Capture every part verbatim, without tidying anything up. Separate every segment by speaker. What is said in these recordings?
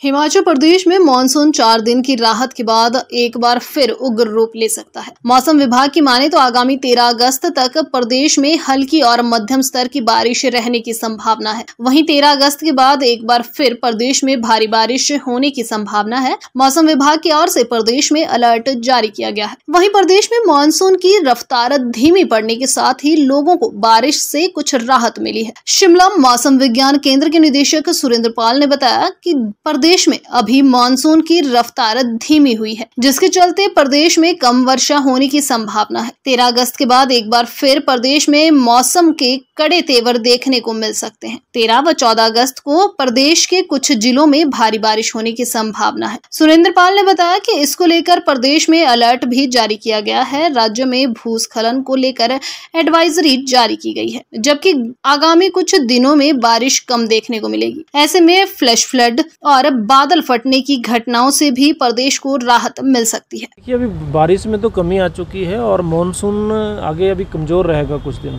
Speaker 1: हिमाचल प्रदेश में मानसून चार दिन की राहत के बाद एक बार फिर उग्र रूप ले सकता है। मौसम विभाग की माने तो आगामी तेरह अगस्त तक प्रदेश में हल्की और मध्यम स्तर की बारिश रहने की संभावना है। वहीं तेरह अगस्त के बाद एक बार फिर प्रदेश में भारी बारिश होने की संभावना है। मौसम विभाग की ओर से प्रदेश में अलर्ट जारी किया गया है। वहीं प्रदेश में मानसून की रफ्तार धीमी पड़ने के साथ ही लोगों को बारिश से कुछ राहत मिली है। शिमला मौसम विज्ञान केंद्र के निदेशक सुरेंद्र पाल ने बताया कि प्रदेश में अभी मानसून की रफ्तार धीमी हुई है, जिसके चलते प्रदेश में कम वर्षा होने की संभावना है। तेरह अगस्त के बाद एक बार फिर प्रदेश में मौसम के कड़े तेवर देखने को मिल सकते हैं। तेरह व चौदह अगस्त को प्रदेश के कुछ जिलों में भारी बारिश होने की संभावना है। सुरेंद्र पाल ने बताया कि इसको लेकर प्रदेश में अलर्ट भी जारी किया गया है। राज्य में भूस्खलन को लेकर एडवाइजरी जारी की गई है, जबकि आगामी कुछ दिनों में बारिश कम देखने को मिलेगी। ऐसे में फ्लैश फ्लड और बादल फटने की घटनाओं से भी प्रदेश को राहत मिल सकती है।
Speaker 2: कि अभी बारिश में तो कमी आ चुकी है और मानसून आगे अभी कमज़ोर रहेगा कुछ दिन।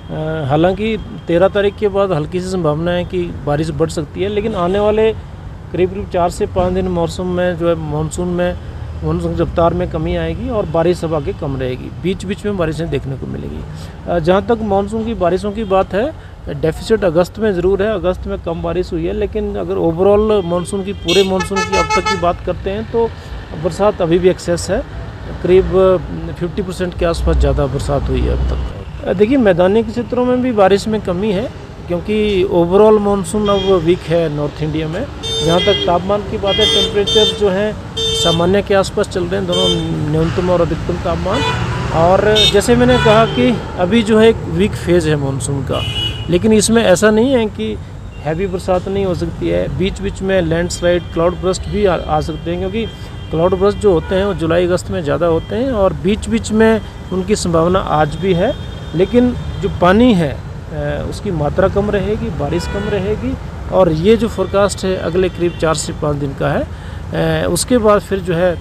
Speaker 2: हालांकि तेरह तारीख के बाद हल्की सी संभावना है कि बारिश बढ़ सकती है, लेकिन आने वाले करीब करीब चार से पाँच दिन मौसम में जो है मानसून में मानसून रफ्तार में कमी आएगी और बारिश अब आगे कम रहेगी। बीच बीच में बारिशें देखने को मिलेगी। जहाँ तक मानसून की बारिशों की बात है, डेफिसिट अगस्त में ज़रूर है। अगस्त में कम बारिश हुई है, लेकिन अगर ओवरऑल मानसून की पूरे मानसून की अब तक की बात करते हैं तो बरसात अभी भी एक्सेस है। करीब पचास परसेंट के आसपास ज़्यादा बरसात हुई है अब तक। देखिए, मैदानी क्षेत्रों में भी बारिश में कमी है, क्योंकि ओवरऑल मानसून अब वीक है नॉर्थ इंडिया में। जहाँ तक तापमान की बात है, टेम्परेचर जो है सामान्य के आसपास चल रहे हैं, दोनों न्यूनतम और अधिकतम तापमान। और जैसे मैंने कहा कि अभी जो है एक वीक फेज़ है मानसून का, लेकिन इसमें ऐसा नहीं है कि हैवी बरसात नहीं हो सकती है। बीच बीच में लैंडस्लाइड, क्लाउड बर्स्ट भी आ, आ सकते हैं, क्योंकि क्लाउड बर्स्ट जो होते हैं वो जुलाई अगस्त में ज़्यादा होते हैं और बीच बीच में उनकी संभावना आज भी है। लेकिन जो पानी है उसकी मात्रा कम रहेगी, बारिश कम रहेगी, और ये जो फोरकास्ट है अगले करीब चार से पाँच दिन का है, उसके बाद फिर जो है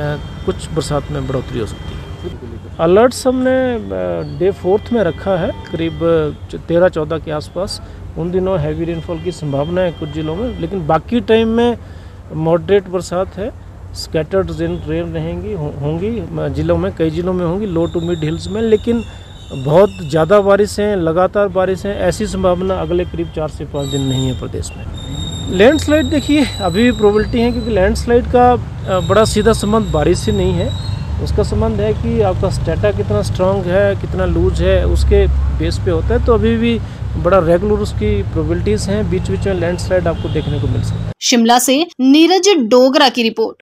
Speaker 2: कुछ बरसात में बढ़ोतरी हो सकती है। अलर्ट्स हमने डे फोर्थ में रखा है, करीब तेरह चौदह के आसपास। उन दिनों हैवी रेनफॉल की संभावना है कुछ जिलों में, लेकिन बाकी टाइम में मॉडरेट बरसात है। स्कैटर्ड रेन रेन रहेंगी होंगी जिलों में, कई जिलों में होंगी, लो टू मिड हिल्स में, लेकिन बहुत ज़्यादा बारिशें, लगातार बारिशें, ऐसी संभावना अगले करीब चार से पाँच दिन नहीं है प्रदेश में। लैंडस्लाइड देखिए अभी भी प्रोबेबिलिटी है, क्योंकि लैंडस्लाइड का बड़ा सीधा संबंध बारिश से नहीं है। उसका संबंध है कि आपका स्टेटा कितना स्ट्रांग है, कितना लूज है, उसके बेस पे होता है। तो अभी भी बड़ा रेगुलर उसकी प्रोबेबिलिटीज़ हैं। बीच बीच में लैंडस्लाइड आपको देखने को मिल सकता है।
Speaker 1: शिमला से नीरज डोगरा की रिपोर्ट।